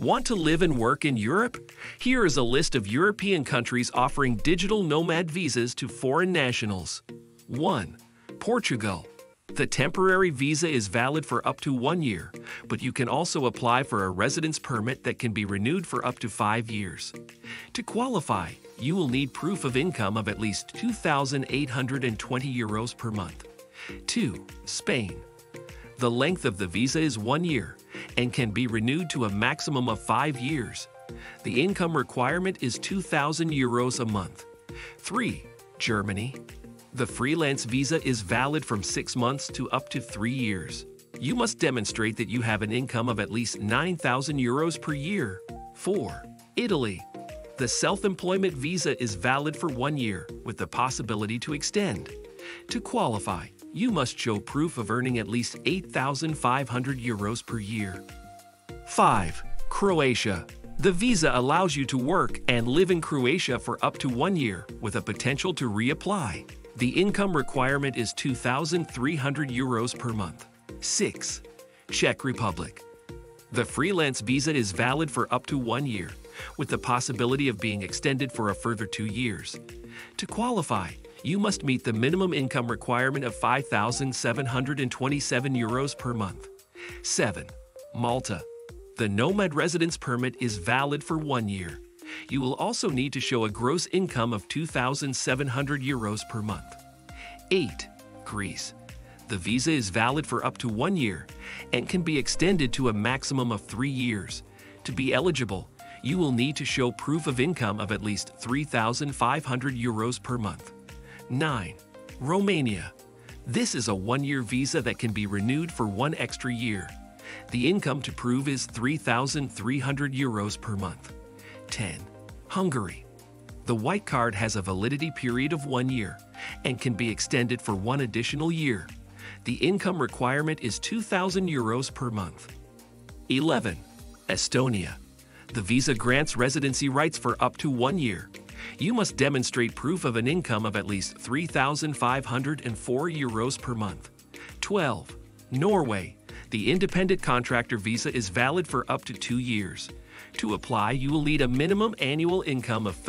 Want to live and work in Europe? Here is a list of European countries offering digital nomad visas to foreign nationals. 1. Portugal. The temporary visa is valid for up to 1 year, but you can also apply for a residence permit that can be renewed for up to 5 years. To qualify, you will need proof of income of at least 2,820 euros per month. 2. Spain. The length of the visa is 1 year and can be renewed to a maximum of 5 years. The income requirement is 2,000 euros a month. 3. Germany. The freelance visa is valid from 6 months to up to 3 years. You must demonstrate that you have an income of at least 9,000 euros per year. 4. Italy. The self-employment visa is valid for 1 year with the possibility to extend. To qualify, you must show proof of earning at least 8,500 euros per year. 5. Croatia. The visa allows you to work and live in Croatia for up to 1 year with a potential to reapply. The income requirement is 2,300 euros per month. 6. Czech Republic. The freelance visa is valid for up to 1 year, with the possibility of being extended for a further 2 years. To qualify, you must meet the minimum income requirement of 5,727 euros per month. 7. Malta. The Nomad Residence Permit is valid for 1 year. You will also need to show a gross income of 2,700 euros per month. 8. Greece. The visa is valid for up to 1 year and can be extended to a maximum of 3 years. To be eligible, you will need to show proof of income of at least 3,500 euros per month. 9. Romania. This is a 1-year visa that can be renewed for 1 extra year. The income to prove is 3,300 euros per month. 10. Hungary. The white card has a validity period of 1 year and can be extended for 1 additional year. The income requirement is 2,000 euros per month. 11. Estonia. The visa grants residency rights for up to 1 year. You must demonstrate proof of an income of at least 3,504 euros per month. 12. Norway. The independent contractor visa is valid for up to 2 years. To apply, you will need a minimum annual income of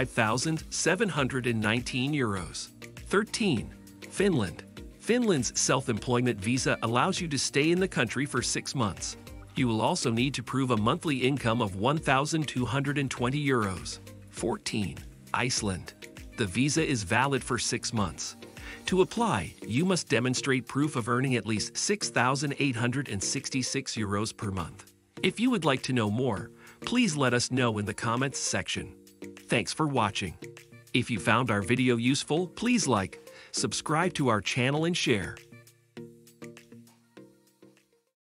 35,719 euros. 13. Finland. Finland's self-employment visa allows you to stay in the country for 6 months. You will also need to prove a monthly income of 1,220 euros. 14. Iceland. The visa is valid for 6 months. To apply, you must demonstrate proof of earning at least 6,866 euros per month. If you would like to know more, please let us know in the comments section. Thanks for watching. If you found our video useful, please like, subscribe to our channel and share.